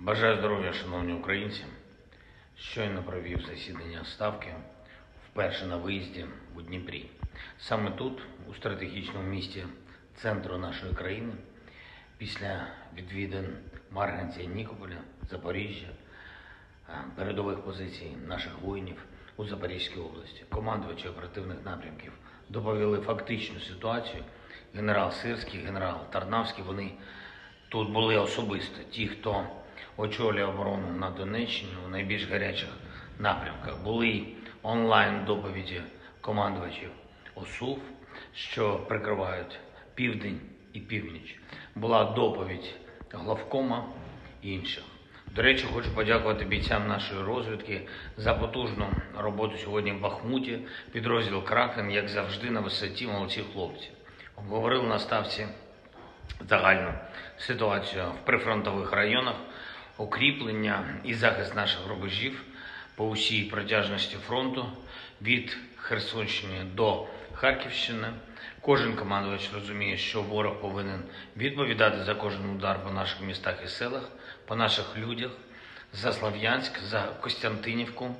Бажаю здоров'я, шановні українці. Щойно провів засідання Ставки вперше на виїзді у Дніпрі. Саме тут, у стратегічному місті центру нашої країни, після відвідин Марганця, Нікополя, Запоріжжя, передових позицій наших воїнів у Запорізькій області, командувачі оперативних напрямків доповіли фактичну ситуацію. Генерал Сирський, генерал Тарнавський, вони тут були особисто. Ті, хто очолює оборону на Донеччині у найбільш гарячих напрямках. Були онлайн-доповіді командувачів ОСУВ, що прикривають південь і північ. Була доповідь главкома і інших. До речі, хочу подякувати бійцям нашої розвідки за потужну роботу сьогодні в Бахмуті. Підрозділ «Кракен», як завжди, на висоті, молодці хлопці. Обговорили на ставці загальну ситуацію в прифронтових районах, укріплення і захист наших рубежів по усій протяжності фронту від Херсонщини до Харківщини. Кожен командувач розуміє, що ворог повинен відповідати за кожен удар по наших містах і селах, по наших людях, за Слов'янськ, за Костянтинівку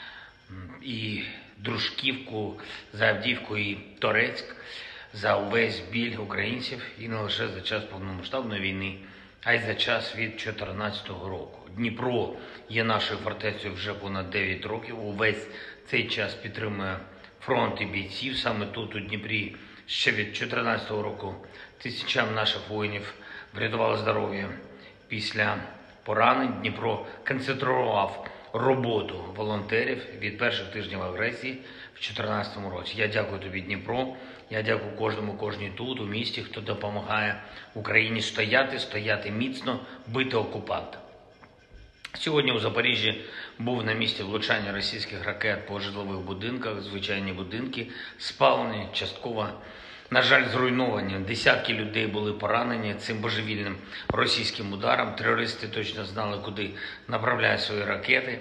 і Дружківку, за Авдіївку і Торецьк, за увесь біль українців і не лише за час повномасштабної війни, а й за час від 2014 року. Дніпро є нашою фортецею вже понад 9 років. Увесь цей час підтримує фронт і бійців. Саме тут, у Дніпрі, ще від 2014 року тисячам наших воїнів врятували здоров'я після поранень. Дніпро концентрував роботу волонтерів від перших тижнів агресії в 2014 році. Я дякую тобі, Дніпро. Я дякую кожній тут, у місті, хто допомагає Україні стояти міцно, бити окупанта. Сьогодні у Запоріжжі був на місці влучання російських ракет по житлових будинках. Звичайні будинки спалені, частково, на жаль, зруйновані. Десятки людей були поранені цим божевільним російським ударом. Терористи точно знали, куди направляють свої ракети.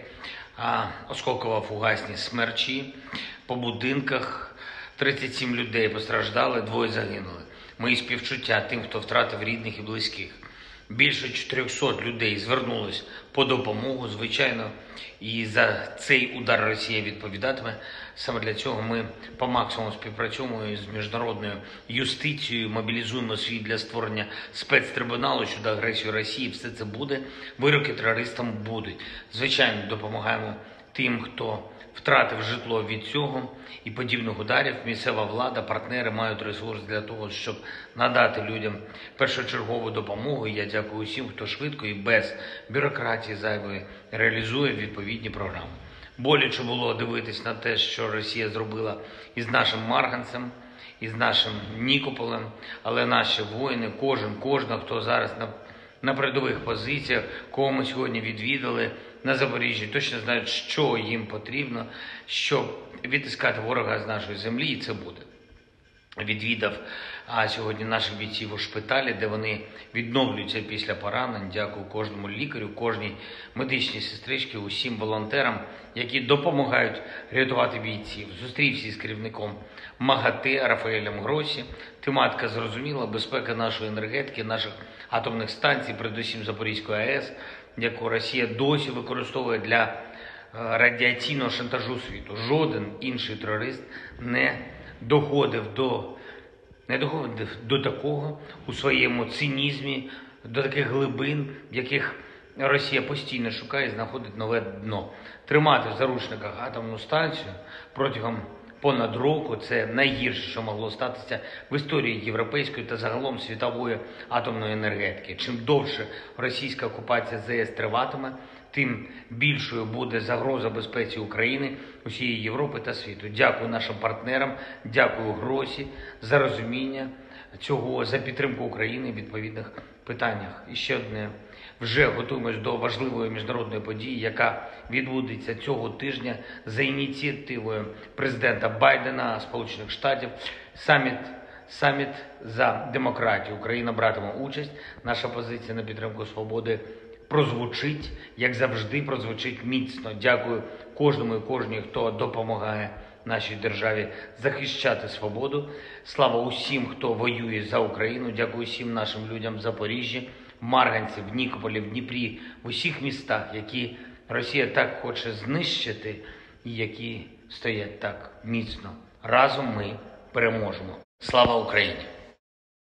Осколково-фугасні смерчі по будинках. 37 людей постраждали, 2 загинули. Мої співчуття тим, хто втратив рідних і близьких. Більше 400 людей звернулись по допомогу, звичайно, і за цей удар Росія відповідатиме. Саме для цього ми по максимуму співпрацюємо з міжнародною юстицією, мобілізуємо світ для створення спецтрибуналу щодо агресії Росії. Все це буде, вироки терористам будуть. Звичайно, допомагаємо тим, хто втратив житло від цього і подібних ударів. Місцева влада, партнери мають ресурс для того, щоб надати людям першочергову допомогу. І я дякую усім, хто швидко і без бюрократії зайвої реалізує відповідні програми. Боляче було дивитись на те, що Росія зробила із нашим Марганцем, із нашим Нікополем, але наші воїни, кожен, хто зараз на передових позиціях, кого ми сьогодні відвідали на Запоріжжі, точно знають, що їм потрібно, щоб відтискати ворога з нашої землі, і це буде. Відвідав сьогодні наших бійців у шпиталі, де вони відновлюються після поранень. Дякую кожному лікарю, кожній медичній сестричці, усім волонтерам, які допомагають рятувати бійців. Зустрівся з керівником МАГАТЕ Рафаелем Гросі. Тематика зрозуміла: безпека нашої енергетики, наших атомних станцій, передусім Запорізької АЕС, яку Росія досі використовує для радіаційного шантажу світу. Жоден інший терорист не доходив до такого у своєму цинізмі, до таких глибин, в яких Росія постійно шукає і знаходить нове дно. Тримати в заручниках атомну станцію протягом понад року – це найгірше, що могло статися в історії європейської та загалом світової атомної енергетики. Чим довше російська окупація ЗАЕС триватиме, тим більшою буде загроза безпеці України, усієї Європи та світу. Дякую нашим партнерам, дякую Гросі за розуміння цього, за підтримку України в відповідних питаннях. І ще одне. Вже готуємось до важливої міжнародної події, яка відбудеться цього тижня за ініціативою президента Байдена, Сполучених Штатів. Саміт за демократію. Україна братиме участь. Наша позиція на підтримку свободи прозвучить, як завжди, прозвучить міцно. Дякую кожному і кожній, хто допомагає нашій державі захищати свободу. Слава усім, хто воює за Україну. Дякую всім нашим людям в Запоріжжі, в Марганці, в Нікополі, в Дніпрі, в усіх містах, які Росія так хоче знищити і які стоять так міцно. Разом ми переможемо. Слава Україні!